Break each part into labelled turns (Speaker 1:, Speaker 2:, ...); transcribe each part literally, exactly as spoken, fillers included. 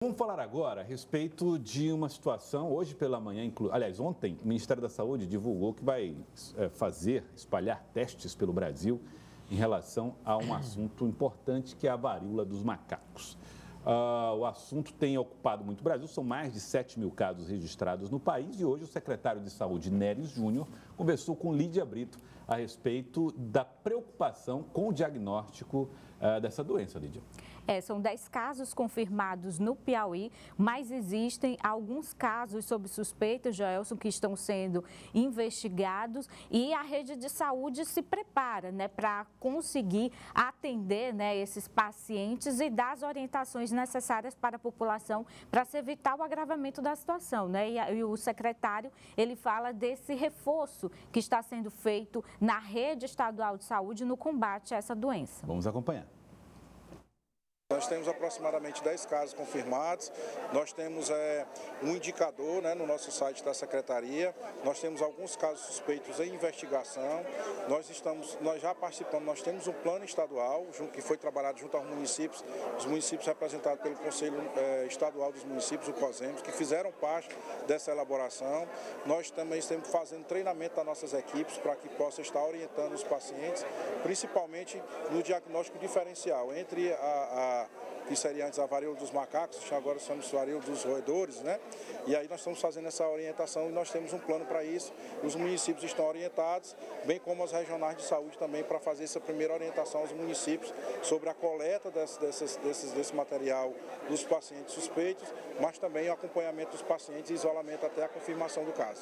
Speaker 1: Vamos falar agora a respeito de uma situação, hoje pela manhã, inclu... aliás, ontem, o Ministério da Saúde divulgou que vai é, fazer, espalhar testes pelo Brasil em relação a um assunto importante que é a varíola dos macacos. Uh, o assunto tem ocupado muito o Brasil, são mais de sete mil casos registrados no país e hoje o secretário de Saúde, Neres Júnior, conversou com Lídia Brito a respeito da preocupação com o diagnóstico uh, dessa doença, Lídia.
Speaker 2: É, são dez casos confirmados no Piauí, mas existem alguns casos sob suspeita, Joelson, que estão sendo investigados e a rede de saúde se prepara, né, para conseguir atender, né, esses pacientes e dar as orientações necessárias para a população para se evitar o agravamento da situação, né? E, e o secretário, ele fala desse reforço que está sendo feito na rede estadual de saúde no combate a essa doença.
Speaker 1: Vamos acompanhar.
Speaker 3: Nós temos aproximadamente dez casos confirmados, nós temos é, um indicador, né, no nosso site da Secretaria, nós temos alguns casos suspeitos em investigação, nós, estamos, nós já participamos, nós temos um plano estadual que foi trabalhado junto aos municípios, os municípios representados pelo Conselho é, Estadual dos Municípios, o COSEMS, que fizeram parte dessa elaboração. Nós também estamos fazendo treinamento das nossas equipes para que possa estar orientando os pacientes, principalmente no diagnóstico diferencial entre a, a que seria antes a varíola dos macacos, agora somos a varíola dos roedores, né? E aí nós estamos fazendo essa orientação e nós temos um plano para isso. Os municípios estão orientados, bem como as regionais de saúde também, para fazer essa primeira orientação aos municípios sobre a coleta desse, desses, desses, desse material dos pacientes suspeitos, mas também o acompanhamento dos pacientes e isolamento até a confirmação do caso.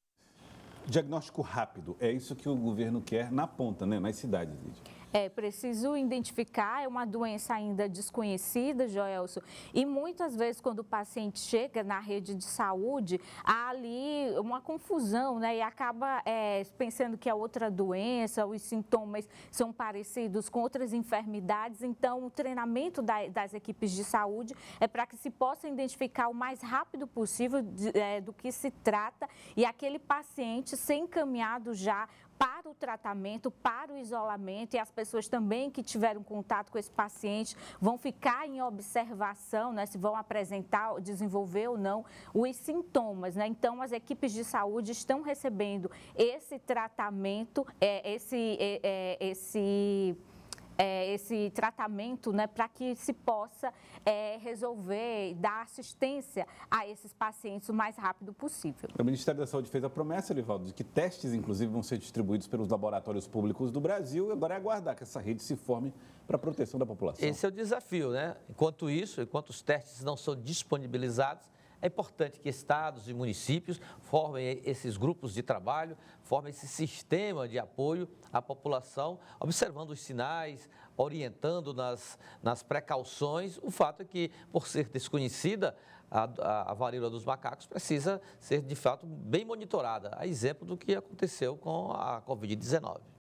Speaker 1: Diagnóstico rápido, é isso que o governo quer na ponta, né? Nas cidades, Lídia.
Speaker 2: É preciso identificar, é uma doença ainda desconhecida, Joelson, e muitas vezes quando o paciente chega na rede de saúde, há ali uma confusão, né? E acaba é, pensando que é outra doença, os sintomas são parecidos com outras enfermidades, então o treinamento da, das equipes de saúde é para que se possa identificar o mais rápido possível de, é, do que se trata e aquele paciente ser encaminhado já para o tratamento, para o isolamento, e as pessoas também que tiveram contato com esse paciente vão ficar em observação, né, se vão apresentar, desenvolver ou não os sintomas, né? Então, as equipes de saúde estão recebendo esse tratamento, é, esse, é, é, esse É, esse tratamento, né, para que se possa é, resolver, dar assistência a esses pacientes o mais rápido possível.
Speaker 1: O Ministério da Saúde fez a promessa, Elivaldo, de que testes, inclusive, vão ser distribuídos pelos laboratórios públicos do Brasil e agora é aguardar que essa rede se forme para a proteção da população.
Speaker 4: Esse é o desafio, né? Enquanto isso, enquanto os testes não são disponibilizados, é importante que estados e municípios formem esses grupos de trabalho, formem esse sistema de apoio à população, observando os sinais, orientando nas, nas precauções. O fato é que, por ser desconhecida, a, a, a varíola dos macacos precisa ser, de fato, bem monitorada, a exemplo do que aconteceu com a covid dezenove.